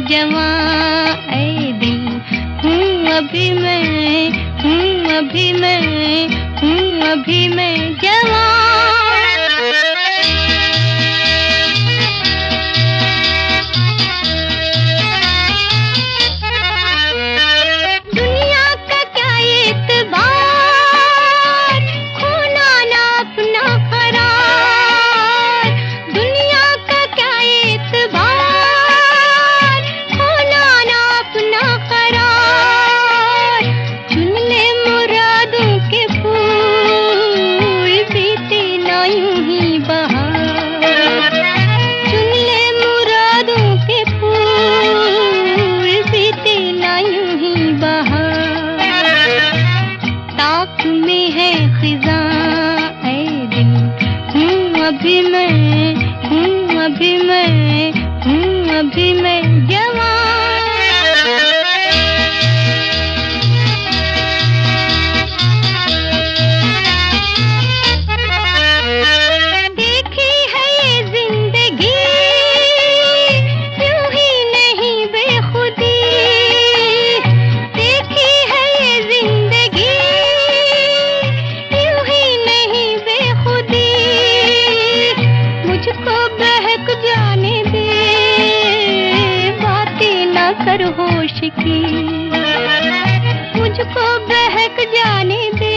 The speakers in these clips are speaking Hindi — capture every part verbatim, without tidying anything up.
जवां ऐ दिल, हूँ अभी मैं, हूँ अभी मैं, हूँ अभी मैं जवां। अभी मैं, हूँ अभी मैं, हूँ अभी मैं जवां। देखी है ये जिंदगी यूं ही नहीं बेखुदी, देखी है ये जिंदगी यूं ही नहीं बेखुदी। मुझको बहक जाने दे, बातें ना कर होश की। मुझको बहक जाने दे,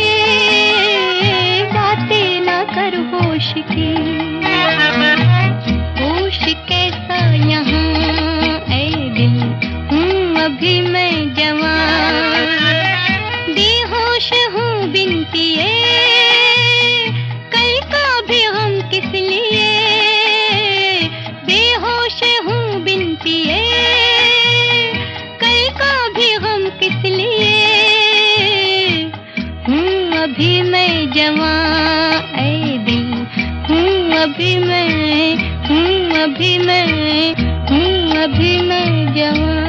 बातें ना कर होश की। होश कैसा यहाँ ऐ दिल, हूँ अभी मैं जवां। बेहोश हूँ बिन पिए, कल का भी हम किस लिए। बेहोश हूँ बिन पिए, कल का भी हम किस लिए। हूँ अभी मैं जवां ऐ दिल, हूँ अभी मैं, हूँ अभी मैं, हूँ अभी मैं जवां।